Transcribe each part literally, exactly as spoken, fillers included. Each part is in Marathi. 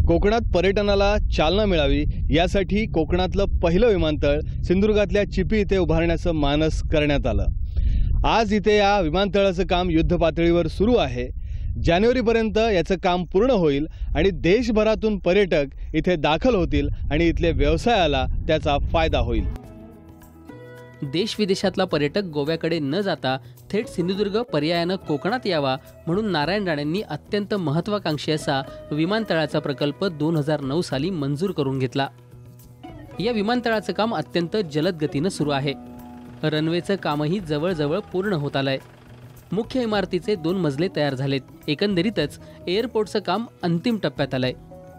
कोकणात पर्यटनाला चालना मिळावी यासाठी कोकणातलं पहिलं विमानतळ सिंधुदुर्गातल्या चिपी इथे उभारण्याचं मानस करण्यात आलं। आज इथे या विमानतळाचं काम युद्धपातळीवर सुरू आहे। जानेवारीपर्यंत याचं काम पूर्ण होईल आणि देशभरातून पर्यटक इथे दाखल होतील आणि इथले व्यवसायाला त्याचा फायदा होईल। देश विदेशातला पर्यटक गोव्याकडे न जाता थेट सिंधुदुर्ग पर्यायानं कोकणात यावा म्हणून नारायण राणेंनी अत्यंत महत्त्वाकांक्षी असा विमानतळाचा प्रकल्प दोन हजार नऊ साली मंजूर करून घेतला। या विमानतळाचं काम अत्यंत जलद गतीनं सुरू आहे। रनवेचं कामही जवळजवळ पूर्ण होत आलंय। मुख्य इमारतीचे दोन मजले तयार झालेत। एकंदरीतच एअरपोर्टचं काम अंतिम टप्प्यात आलंय।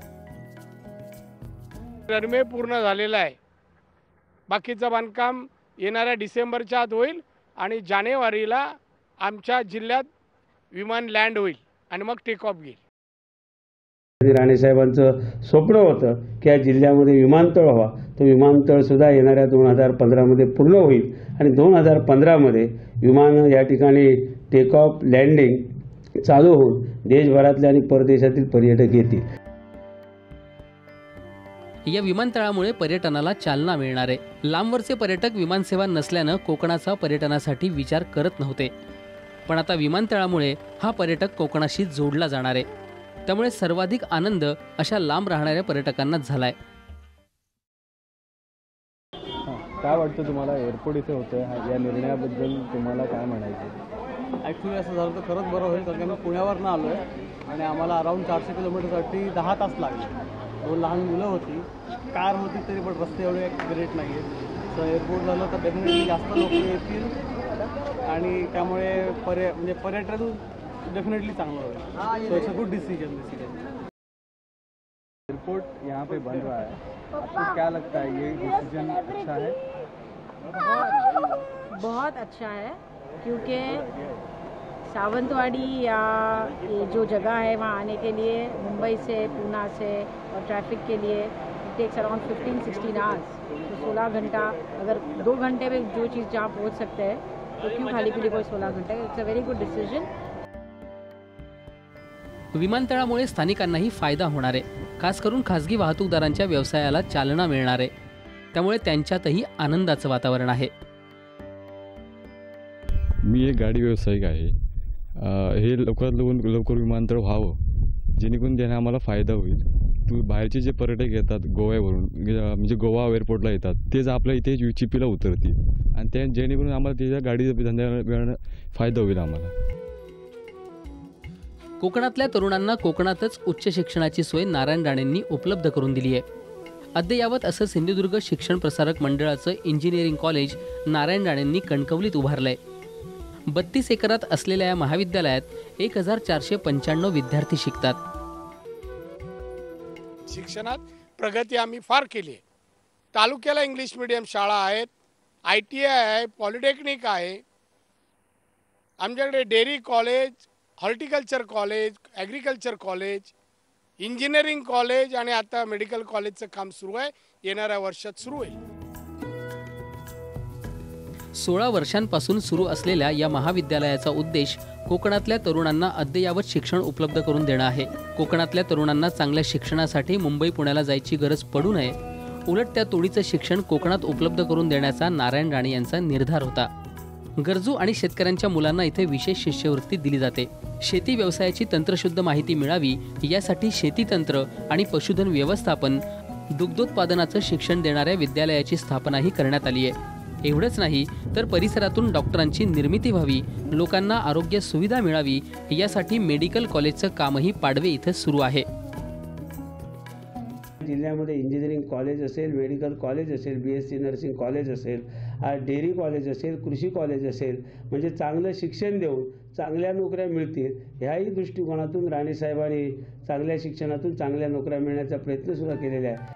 रनवे पूर्ण झालेला आहे। बाकीचं बांधकाम येणाऱ्या डिसेंबरच्या आत होईल आणि जानेवारीला आमच्या जिल्ह्यात विमान लँड होईल आणि मग टेक ऑफ घेईल। राणे साहेबांचं स्वप्न होतं की या जिल्ह्यामध्ये विमानतळ व्हावा। तो विमानतळ सुद्धा येणाऱ्या दोन हजार पंधरामध्ये पूर्ण होईल आणि दोन हजार पंधरामध्ये विमान या ठिकाणी टेक ऑफ लँडिंग चालू होऊन देशभरातले आणि परदेशातील पर्यटक येतील। या विमानतळामुळे पर्यटनाला चालना मिळणार आहे। लांबवरचे पर्यटक विमानसेवा नसल्यानं कोकणाचा पर्यटनासाठी विचार करत नव्हते, पण आता विमानतळामुळे हा पर्यटक कोकणाशी जोडला जाणार आहे। त्यामुळे सर्वाधिक आनंद अशा लांब राहणाऱ्या पर्यटकांनाच झालाय। काय वाटतं तुम्हाला एअरपोर्ट इथे होतं या निर्णयाबद्दल तुम्हाला काय म्हणायचं? ॲक्च्युली असं झालं तर खरंच बरं होईल, कारण आम्ही पुण्यावरनं आलो आहे आणि आम्हाला अराऊंड चारशे किलोमीटरसाठी दहा तास लागले। दोन लहान मुलं होती, कार होती, तरी पण रस्ते एवढे ग्रेट नाही आहेत। सो एअरपोर्ट झालं तर डेफिनेटली जास्त लोक येतील आणि त्यामुळे पर्य म्हणजे पर्यटन डेफिनेटली चांगलं होईल। So it's a good decision decision airport यहाँ पे बन रहा है, आपको क्या लगता है ये डिसीजन अच्छा है? बहुत बहुत अच्छा है, क्योंकि सावंतवाड़ी या ये जो जगह है वहाँ आने के लिए मुंबई से पूना से और ट्रैफिक के लिए takes around fifteen sixteen hours. तो सोलह घंटा अगर दो घंटे में जो चीज़ जहाँ पहुँच सकते हैं तो क्यों खाली के लिए कोई सोलह घंटे। It's a very good decision. विमानतळामुळे स्थानिकांनाही फायदा होणार आहे। खास करून खासगी वाहतूकदारांच्या व्यवसायाला चालना मिळणार आहे। त्यामुळे त्यांच्यातही आनंदाचं वातावरण आहे। मी एक गाडी व्यावसायिक आहे। हे लवकरात लवकर लवकर विमानतळ व्हावं जेणेकरून त्यांना आम्हाला फायदा होईल। तू बाहेरचे जे पर्यटक येतात गोव्यावरून म्हणजे गोवा एअरपोर्टला येतात तेच आपल्या इथे चिपीला उतरतील आणि त्या जेणेकरून आम्हाला त्याच्या गाडी धंद्याला फायदा होईल आम्हाला। कोकणातल्या तरुणांना कोकणातच उच्च शिक्षणाची सोय नारायण राणेंनी उपलब्ध करून दिली आहे। अद्ययावत असं सिंधुदुर्ग शिक्षण प्रसारक मंडळाचं इंजिनिअरिंग कॉलेज नारायण राणेंनी कणकवलीत उभारलंय। बत्तीस एकरात असलेल्या या महाविद्यालयात एक हजार चारशे पंच्याण्णव विद्यार्थी शिकतात। शिक्षणात प्रगती आम्ही फार केली आहे। तालुक्याला इंग्लिश मीडियम शाळा आहेत, आय टी आय आहे, पॉलिटेक्निक आहे, आमच्याकडे dairy college, horticulture college, agriculture college, engineering college आणि आता मेडिकल कॉलेजचं काम सुरू आहे। येणाऱ्या वर्षात सुरू होईल। सोळा वर्षांपासून सुरू असलेल्या या महाविद्यालयाचा उद्देश कोकणातल्या तरुणांना अद्ययावत शिक्षण उपलब्ध करून देणं आहे। कोकणातल्या तरुणांना चांगल्या शिक्षणासाठी मुंबई पुण्याला जायची गरज पडू नये, उलट त्या तोडीचं शिक्षण कोकणात उपलब्ध करून देण्याचा नारायण राणे यांचा निर्धार होता। गरजू आणि शेतकऱ्यांच्या मुलांना इथे विशेष शिष्यवृत्ती दिली जाते। शेती व्यवसायाची तंत्रशुद्ध माहिती मिळावी यासाठी शेती तंत्र आणि पशुधन व्यवस्थापन, दुग्धोत्पादनाचं शिक्षण देणाऱ्या विद्यालयाची स्थापनाही करण्यात आली आहे। एवढंच नाही तर परिसरातून डॉक्टरांची निर्मिती व्हावी, लोकांना आरोग्य सुविधा मिळावी यासाठी मेडिकल कॉलेजचं कामही पाडवे इथं सुरू आहे। जिल्ह्यामध्ये इंजिनिअरिंग कॉलेज असेल, मेडिकल कॉलेज असेल, B S C nursing college असेल, डेअरी कॉलेज असेल, कृषी कॉलेज असेल, म्हणजे चांगलं शिक्षण देऊन चांगल्या नोकऱ्या मिळतील ह्याही दृष्टिकोनातून राणेसाहेबांनी चांगल्या शिक्षणातून चांगल्या नोकऱ्या मिळण्याचा प्रयत्न सुरू केलेला आहे।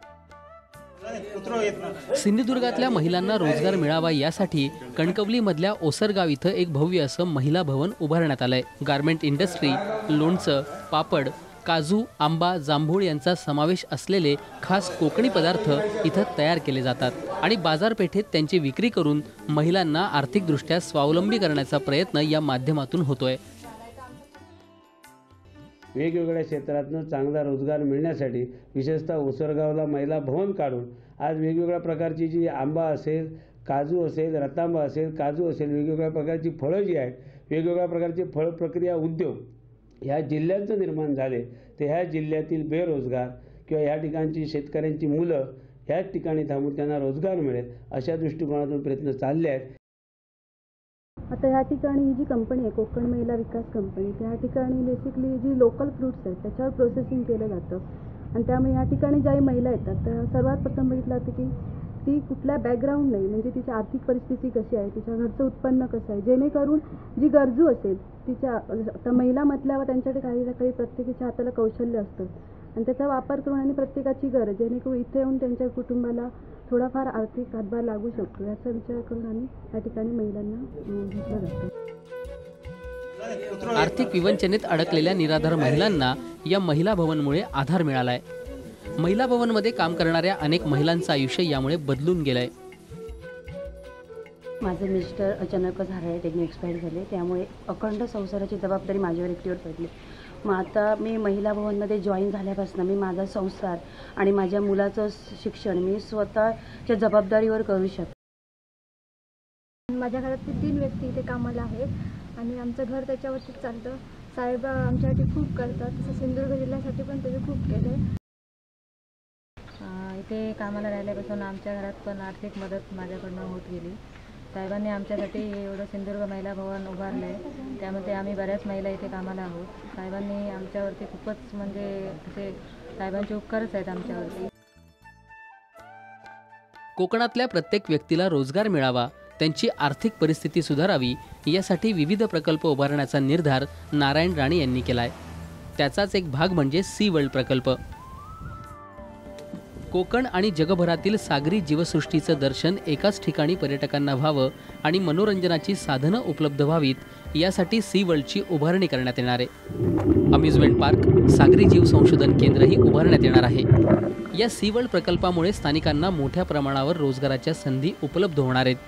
सिंधुदुर्गातल्या महिलांना रोजगार मिळावा यासाठी कणकवलीमधल्या ओसरगाव इथं एक भव्य असं महिला भवन उभारण्यात आलंय। गारमेंट इंडस्ट्री, लोणचं, पापड, काजू, आंबा, जांभूळ यांचा समावेश असलेले खास कोकणी पदार्थ इथं तयार केले जातात आणि बाजारपेठेत त्यांची विक्री करून महिलांना आर्थिकदृष्ट्या स्वावलंबी करण्याचा प्रयत्न या माध्यमातून होतोय। वेगवेगळ्या क्षेत्रातनं चांगला रोजगार मिळण्यासाठी विशेषतः उसरगावला महिला भवन काढून आज वेगवेगळ्या प्रकारची जी आंबा असेल, काजू असेल, रतांबा असेल, काजू असेल, वेगवेगळ्या प्रकारची फळं जी आहेत, वेगवेगळ्या प्रकारचे फळ प्रक्रिया उद्योग ह्या जिल्ह्यांचं निर्माण झाले, तर ह्या जिल्ह्यातील बेरोजगार किंवा ह्या ठिकाणची शेतकऱ्यांची मुलं ह्याच ठिकाणी थांबून त्यांना रोजगार मिळेल अशा दृष्टिकोनातून प्रयत्न चालले आहेत. आता ह्या ठिकाणी ही जी कंपनी आहे कोकण महिला विकास कंपनी, त्या ठिकाणी बेसिकली जी लोकल फ्रूट्स आहेत त्याच्यावर प्रोसेसिंग केलं जातं आणि त्यामुळे ह्या ठिकाणी ज्याही महिला येतात तर सर्वात प्रथम बघितलं जातं की ती कुठल्या बॅकग्राऊंड नाही, म्हणजे तिची आर्थिक परिस्थिती कशी आहे, तिच्या घरचं उत्पन्न कसं आहे, जेणेकरून जी गरजू असेल तिच्या आता महिला म्हटल्यावर त्यांच्याकडे काही ना काही प्रत्येकाच्या हाताला कौशल्य असतं आणि त्याचा वापर करून आणि प्रत्येकाची गरज जेणेकरून इथे येऊन त्यांच्या कुटुंबाला थोडाफार आर्थिक हातभार लागू शकतो याचा विचार करून आम्ही या ठिकाणी महिलांना घेतलं जातं. आर्थिक विवंचनेत अडकलेल्या निराधार महिलांना या महिला भवनमुळे आधार मिळालाय. महिला भवनमध्ये काम करणाऱ्या अनेक महिलांचं आयुष्य यामुळे बदलून गेलंय. माझे मिस्टर अचानकच हराळे त्यांनी एक्सपायर झाले, त्यामुळे अखंड संसाराची जबाबदारी माझ्यावर एकटीवर पडली. मग आता मी महिला भवनमध्ये जॉईन झाल्यापासून मी माझा संसार आणि माझ्या मुलाचं शिक्षण मी स्वतःच्या जबाबदारीवर करू शकते. माझ्या घरातील तीन व्यक्ती इथे कामाला आहेत आणि आमचं घर त्याच्यावरतीच चालतं. साहेब आमच्यासाठी खूप करतात, तसं सिंधुदुर्ग जिल्ह्यासाठी पण त्याचे खूप केलं. इथे कामाला राहिल्यापासून आमच्या घरात पण आर्थिक मदत माझ्याकडनं होत गेली. साहेबांनी आमच्यासाठी एवढं सिंधुदुर्ग महिला भवन उभारलं आहे, त्यामध्ये आम्ही बऱ्याच महिला इथे कामाला आहोत. साहेबांनी आमच्यावरती खूपच म्हणजे असे साहेबांचे उपकारच आहेत आमच्यावरती. कोकणातल्या प्रत्येक व्यक्तीला रोजगार मिळावा, त्यांची आर्थिक परिस्थिती सुधारावी यासाठी विविध प्रकल्प उभारण्याचा निर्धार नारायण राणे यांनी केलाय. त्याचाच एक भाग म्हणजे सी वर्ल्ड प्रकल्प. कोकण आणि जगभरातील सागरी जीवसृष्टीचं दर्शन एकाच ठिकाणी पर्यटकांना व्हावं आणि मनोरंजनाची साधनं उपलब्ध व्हावीत यासाठी सी वर्ल्डची उभारणी करण्यात येणार आहे. अम्युजमेंट पार्क, सागरी जीव संशोधन केंद्रही उभारण्यात येणार आहे. या सी वर्ल्ड प्रकल्पामुळे स्थानिकांना मोठ्या प्रमाणावर रोजगाराच्या संधी उपलब्ध होणार आहेत.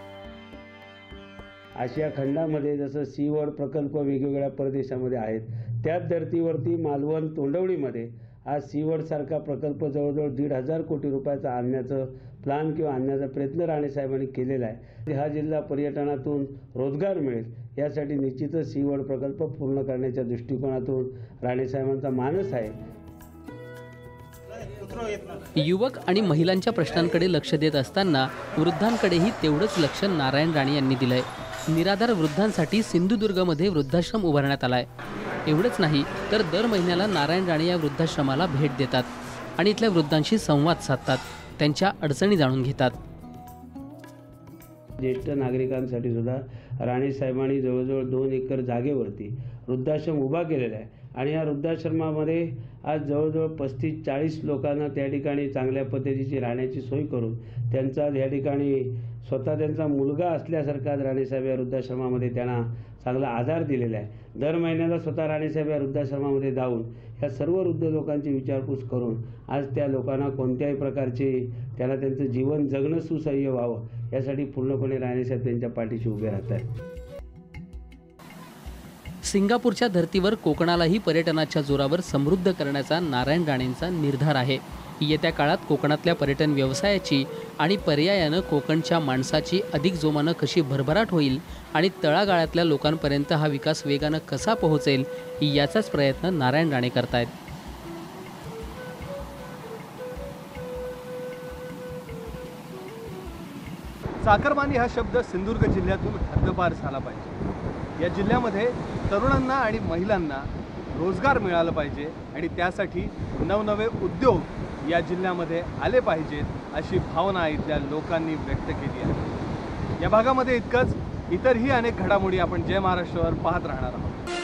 आशिया खंडामध्ये जसं सी वर्ल्ड प्रकल्प वेगवेगळ्या प्रदेशामध्ये आहेत, त्याच धर्तीवरती मालवण तोंडवळीमध्ये आज सी वर्ल्ड सारखा प्रकल्प जवळजवळ दीड हजार कोटी रुपयाचा आणण्याचं प्लॅन किंवा आणण्याचा प्रयत्न राणेसाहेबांनी केलेला आहे. हा जिल्हा पर्यटनातून रोजगार मिळेल यासाठी निश्चितच सी वर्ल्ड प्रकल्प पूर्ण करण्याच्या दृष्टिकोनातून राणेसाहेबांचा मानस आहे. युवक आणि महिलांच्या प्रश्नांकडे लक्ष देत असताना वृद्धांकडेही तेवढंच लक्ष नारायण राणे यांनी दिलंय. निराधार वृद्धांसाठी सिंधुदुर्गमध्ये वृद्धाश्रम उभारण्यात आलाय. एवढंच नाही तर दर महिन्याला नारायण राणे या वृद्धाश्रमाला भेट देतात आणि इथल्या वृद्धांशी संवाद साधतात, त्यांच्या अडचणी जाणून घेतात. ज्येष्ठ नागरिकांसाठी सुद्धा राणेसाहेबांनी जवळजवळ दोन एकर जागेवरती वृद्धाश्रम उभा केलेला आहे आणि या वृद्धाश्रमामध्ये आज जवळजवळ पस्तीस चाळीस लोकांना त्या ठिकाणी चांगल्या पद्धतीची राहण्याची सोय करून त्यांचा या ठिकाणी स्वतः त्यांचा मुलगा असल्यासारखा राणेसाहेब या वृद्धाश्रमामध्ये त्यांना चांगला आधार दिलेला आहे. दर महिन्याला स्वतः राणेसाहेब या वृद्धाश्रमामध्ये जाऊन या सर्व वृद्ध लोकांची विचारपूस करून आज त्या लोकांना कोणत्याही प्रकारचे त्याला त्यांचं जीवन जगणं सुसह्य व्हावं यासाठी पूर्णपणे राणेसाहेब त्यांच्या पाठीशी उभे राहत आहेत. सिंगापूरच्या धर्तीवर कोकणालाही पर्यटनाच्या जोरावर समृद्ध करण्याचा नारायण राणेंचा निर्धार आहे. येत्या काळात कोकणातल्या पर्यटन व्यवसायाची आणि पर्यायानं कोकणच्या माणसाची अधिक जोमानं कशी भरभराट होईल आणि तळागाळातल्या लोकांपर्यंत हा विकास वेगानं कसा पोहोचेल याचाच प्रयत्न नारायण राणे करतायत. चाकरमानी हा शब्द सिंधुदुर्ग जिल्ह्यातून हद्दपार झाला पाहिजे. या जिल्ह्यामध्ये तरुणांना आणि महिलांना रोजगार मिळाला पाहिजे आणि त्यासाठी नवनवे उद्योग या जिल्ह्यामध्ये आले पाहिजेत अशी भावना इथल्या लोकांनी व्यक्त केली आहे. या भागामध्ये इतकंच, इतरही अनेक घडामोडी आपण जय महाराष्ट्रावर पाहत राहणार आहोत.